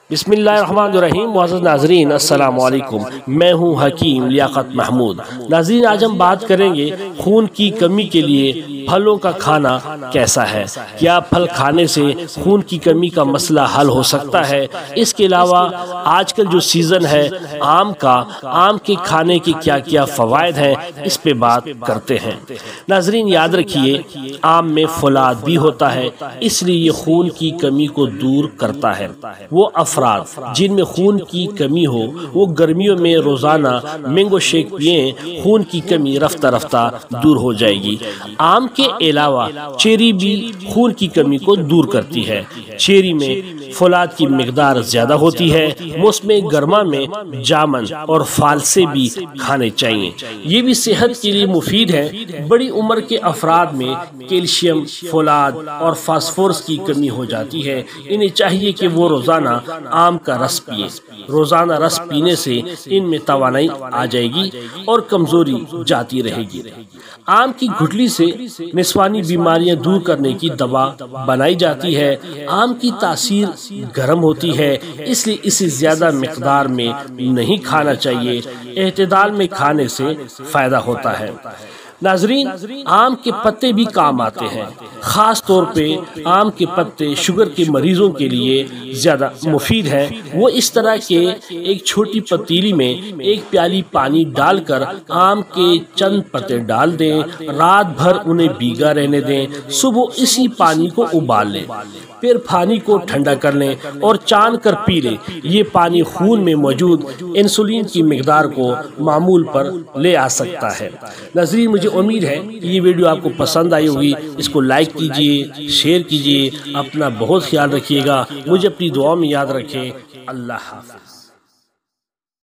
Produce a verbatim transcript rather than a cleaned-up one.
بسم اللہ الرحمن الرحیم۔ معزز ناظرین السلام علیکم، میں ہوں حکیم لیاقت محمود۔ ناظرین، آج ہم بات کریں گے خون کی کمی کے لیے پھلوں کا کھانا کیسا ہے۔ کیا پھل کھانے سے خون کی کمی کا مسئلہ حل ہو سکتا ہے؟ اس کے علاوہ آج کل جو سیزن ہے آم کا، آم کے کھانے کے کیا کیا فوائد ہیں، اس پہ بات کرتے ہیں۔ ناظرین یاد رکھیے، آم میں فولاد بھی ہوتا ہے، اس لیے یہ خون کی کمی کو دور کرتا ہے۔ وہ افراد جن میں خون کی کمی ہو وہ گرمیوں میں روزانہ مینگو شیک پئیں، خون کی کمی رفتہ رفتہ دور ہو جائے گی۔ آم کے علاوہ چیری بھی خون کی کمی کو دور کرتی ہے۔ چیری میں فولاد کی مقدار زیادہ ہوتی ہے۔ موسم گرما میں جامن اور فالسے بھی کھانے چاہیے، یہ بھی صحت کے لیے مفید ہے۔ بڑی عمر کے افراد میں کیلشیم، فولاد اور فاسفورس کی کمی ہو جاتی ہے، انہیں چاہیے کہ وہ روزانہ آم کا رس پیے۔ روزانہ رس پینے سے ان میں توانائی آ جائے گی اور کمزوری جاتی رہے گی۔ آم کی گٹلی سے نسوانی بیماریاں دور کرنے کی دوا بنائی جاتی ہے۔ آم کی تاثیر گرم ہوتی ہے، اس لیے اسے زیادہ مقدار میں نہیں کھانا چاہیے، اعتدال میں کھانے سے فائدہ ہوتا ہے۔ ناظرین، آم کے پتے بھی کام آتے ہیں، خاص طور پہ آم کے پتے شوگر کے مریضوں کے لیے زیادہ مفید ہیں۔ وہ اس طرح کہ ایک چھوٹی پتیلی میں ایک پیالی پانی ڈال کر آم کے چند پتے ڈال دیں، رات بھر انہیں بھیگا رہنے دیں، صبح اسی پانی کو ابال لیں، پھر پانی کو ٹھنڈا کر لیں اور چان کر پی لیں۔ یہ پانی خون میں موجود انسولین کی مقدار کو معمول پر لے آ سکتا ہے۔ ناظرین، مجھے امید ہے کہ یہ ویڈیو آپ کو پسند آئی ہوگی۔ اس کو لائک کیجئے، شیئر کیجئے، اپنا بہت خیال رکھیے گا، مجھے اپنی دعاؤں میں یاد رکھیں۔ اللہ حافظ۔